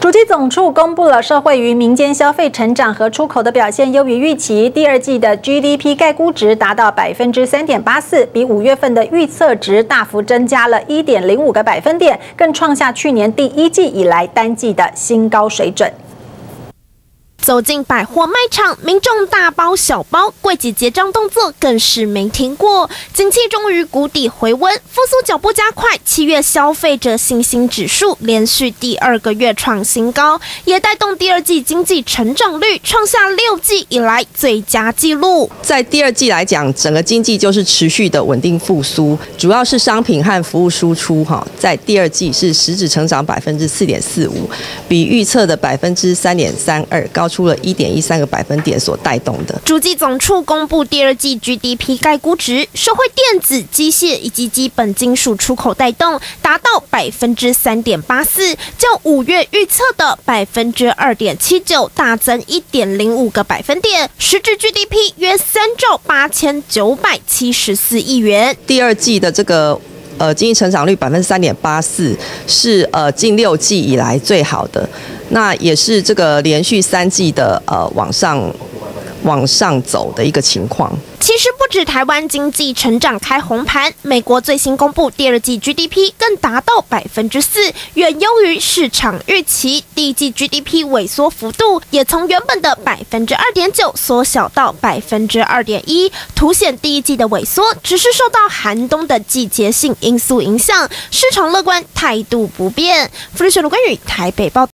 主计总处公布了社会与民间消费成长和出口的表现优于预期，第二季的 GDP 概估值达到3.84%，比5月份的预测值大幅增加了1.05个百分点，更创下去年第一季以来单季的新高水准。 走进百货卖场，民众大包小包，柜姐结账动作更是没停过。景气终于谷底回温，复苏脚步加快。7月消费者信心指数连续第2个月创新高，也带动第二季经济成长率创下6季以来最佳纪录。 在第二季来讲，整个经济就是持续的稳定复苏，主要是商品和服务输出在第二季是实质成长4.45%，比预测的3.32%高出了1.13个百分点所带动的。 主计总处公布第二季 GDP 概估值，受惠电子、机械以及基本金属出口带动，达到3.84%，较5月预测的2.79%大增1.05个百分点，实质 GDP 约3.8974亿元。 第二季的这个经济成长率3.84%，是近6季以来最好的。 那也是这个连续3季的往上走的一个情况。 其实不止台湾经济成长开红盘，美国最新公布第二季 GDP 更达到4%，远优于市场预期。第一季 GDP 萎缩幅度也从原本的2.9%缩小到2.1%，凸显第一季的萎缩只是受到寒冬的季节性因素影响，市场乐观态度不变。福利水卢关宇台北报道。